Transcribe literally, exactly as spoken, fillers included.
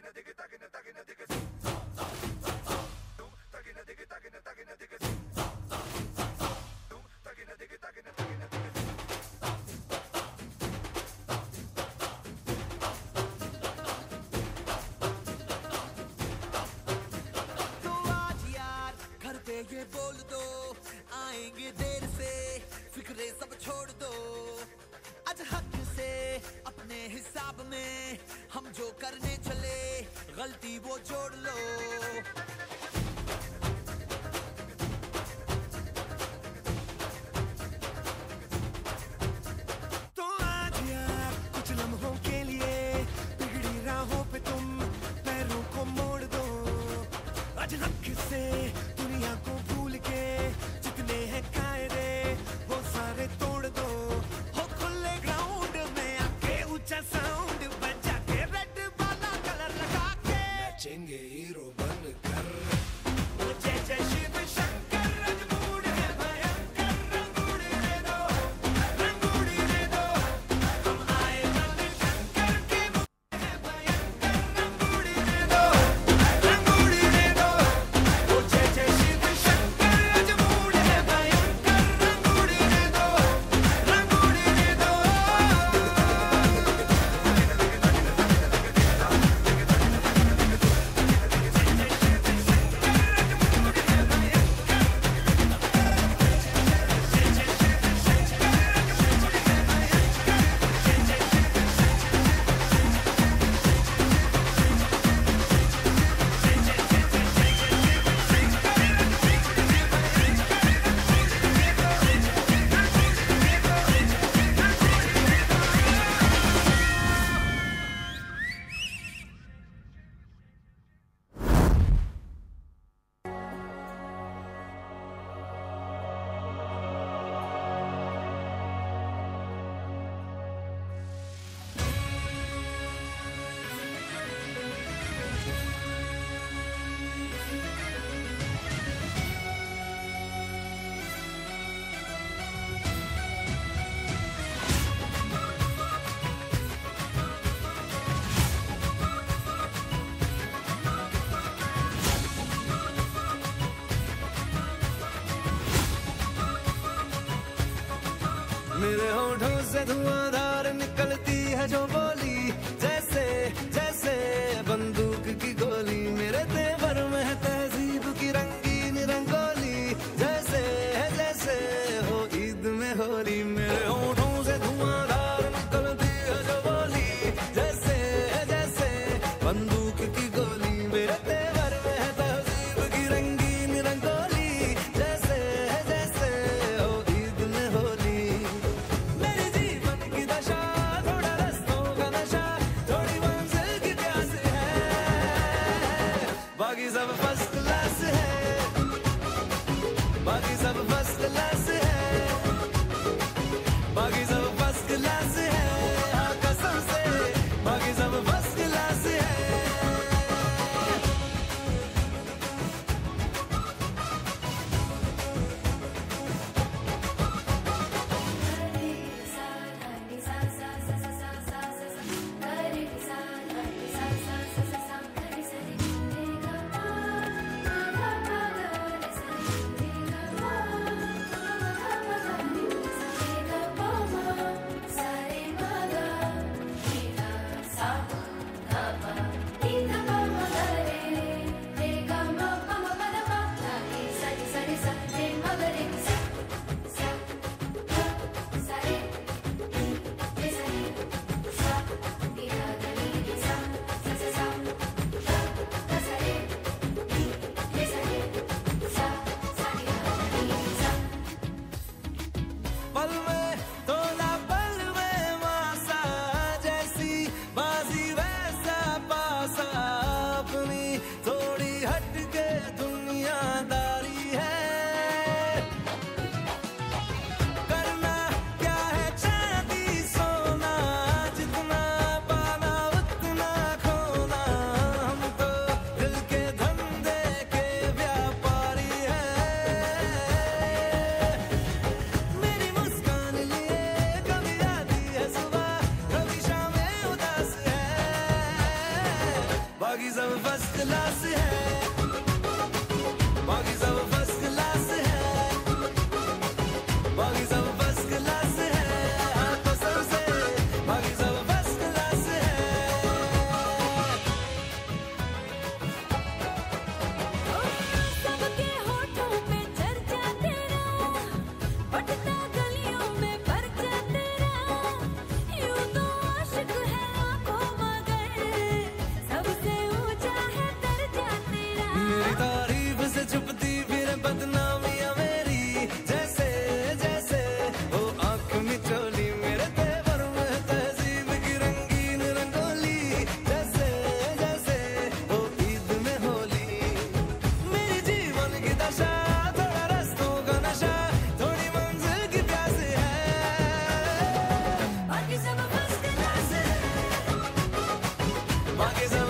ये बोल दो आएंगे देर से, फिक्रे सब छोड़ दो। आज हक से अपने हिसाब में हम जो करने चले, गलती वो जोड़ लो। तो आज यार कुछ लम्हों के लिए बिगड़ी राहों पे तुम पैरों को मोड़ दो। आज हक से दुनिया को भूल के जितने हैं कायदे वो सारे तोड़ दो। हो खुले ग्राउंड में आके ऊंचा साउंड बजा के रेड वाला कलर लगा के नाचेंगे हीरो बनकर। जय जय शिव शंकर रंगूड़ है भयंकर, रंगूड़ दे दो, रंगूड़ दे दो। हम आए बन शंकर के है भयंकर, रंगूड़ दे दो, रंगूड़ दे दो। जय जय शिव शंकर रंगूड़ है भयंकर, रंगूड़ दे दो, रंगूड़ दे दो। मेरे होठों से धुआंधार निकलती है जो बोली, जैसे जैसे बंदूक की गोली। मेरे तेवर में है तहजीब की रंगीन रंगोली, जैसे जैसे हो ईद में होली। मेरे होठों से धुआंधार निकलती है जो बोली, जैसे जैसे बंदूक की गोली। मेरे तेवर में है तहजीब की रंगीन रंगोली, जैसे जैसे हो ईद में होली। मेरे जीवन की बाकी सब फर्स्ट क्लास है, बाकी सब फर्स्ट क्लास है, बाकी सब फर्स्ट क्लास है, हाँ तो सबसे बाकी सब फर्स्ट क्लास है। सबके होठों पे चर्चा तेरा, बटता गलियों में परचा तेरा, यूं तो आशिक है लाखों मगर सबसे ऊंचा है दर्जा तेरा। मेरी तारीफ से छुपती फिर बदनामियां मेरी, जैसे जैसे वो आंख मिचोली मेरे तेवर में तहजीब की रंगीन रंगोली, जैसे जैसे वो ईद में होली। मेरी जीवन की दशा थोड़ा रस्तों का नशा, थोड़ी मंजिल की प्यास है, बाकी सब फर्स्ट क्लास है, बाकी सब